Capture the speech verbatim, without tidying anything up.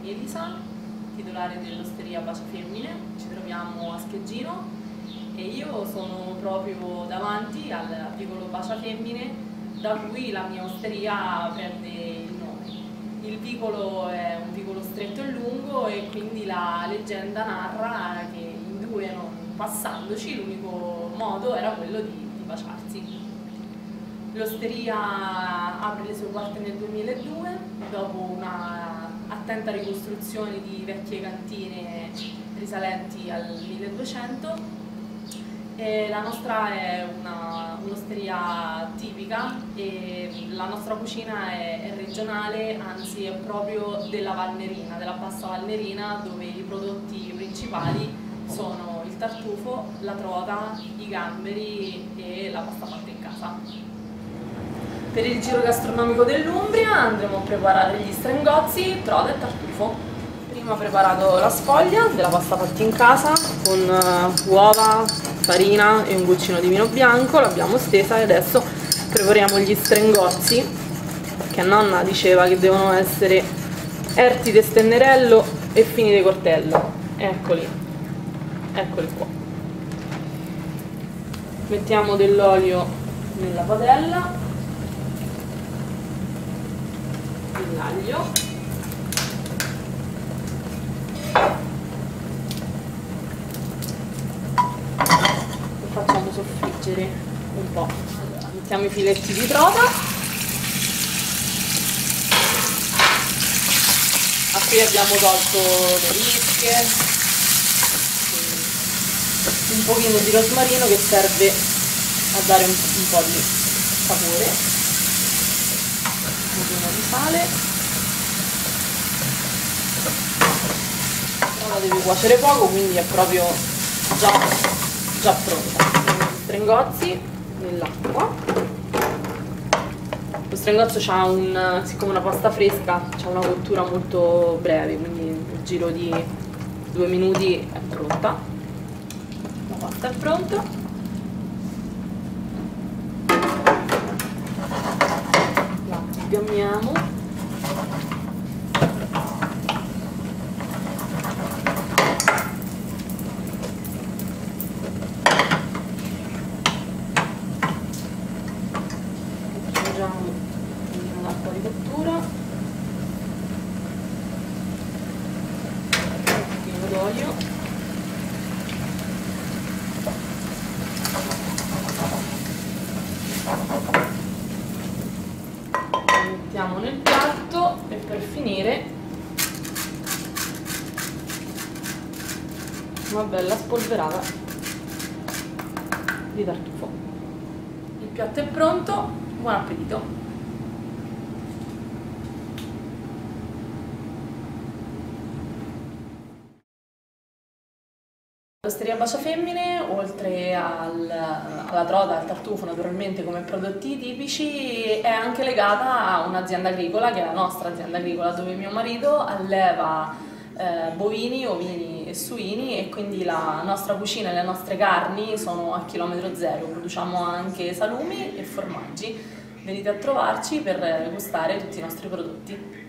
Elisa, titolare dell'osteria Bacia Femmine. Ci troviamo a Scheggino e io sono proprio davanti al vicolo Bacia Femmine, da cui la mia osteria prende il nome. Il vicolo è un vicolo stretto e lungo e quindi la leggenda narra che in due, non passandoci, l'unico modo era quello di, di baciarsi. L'osteria apre le sue porte nel duemiladue, dopo una attenta ricostruzione di vecchie cantine risalenti al milleduecento. E la nostra è un'osteria tipica e la nostra cucina è, è regionale, anzi è proprio della Valnerina, della Bassa Valnerina, dove i prodotti principali sono il tartufo, la trota, i gamberi e la pasta fatta in casa. Per il giro gastronomico dell'Umbria andremo a preparare gli strengozzi, trota e tartufo. Prima ho preparato la sfoglia della pasta fatta in casa con uh, uova, farina e un goccino di vino bianco, l'abbiamo stesa e adesso prepariamo gli strengozzi, che nonna diceva che devono essere erti di stennerello e fini di cortello. Eccoli, eccoli qua. Mettiamo dell'olio nella padella, l'aglio, lo facciamo soffriggere un po'. Allora, mettiamo i filetti di trota, a cui abbiamo tolto le rische, un pochino di rosmarino che serve a dare un, un po' di sapore, un pochino di sale. La deve cuocere poco, quindi è proprio già, già pronta. Gli strengozzi nell'acqua. Lo strengozzo ha un, siccome una pasta fresca, ha una cottura molto breve, quindi nel giro di due minuti è pronta. La pasta è pronta. La sgamiamo. L'acqua di cottura, un pochino d'olio, lo mettiamo nel piatto e per finire una bella spolverata di tartufo. Il piatto è pronto, buon appetito! L'osteria Bacia Femmine, oltre al, alla trota, al tartufo naturalmente come prodotti tipici, è anche legata a un'azienda agricola, che è la nostra azienda agricola, dove mio marito alleva eh, bovini, ovini e suini, e quindi la nostra cucina e le nostre carni sono a chilometro zero. Produciamo anche salumi e formaggi. Venite a trovarci per gustare tutti i nostri prodotti.